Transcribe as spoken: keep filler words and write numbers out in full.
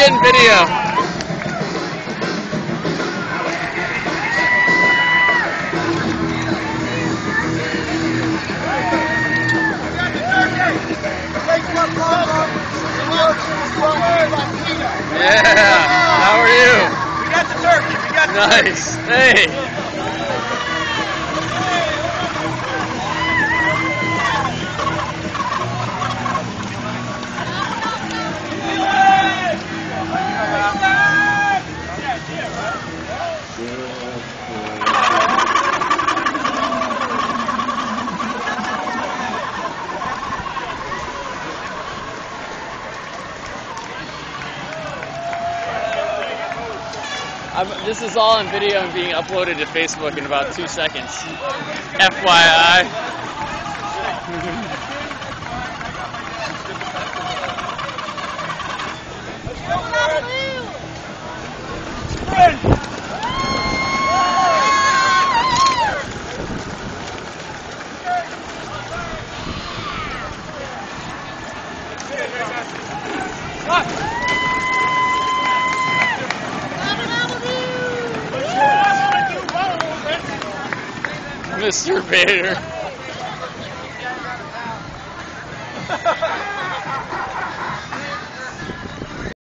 getting video. Yeah, how are you? We got the turkey, we got the Nice, hey. I'm, this is all on video and being uploaded to Facebook in about two seconds. F Y I. Mister Vader.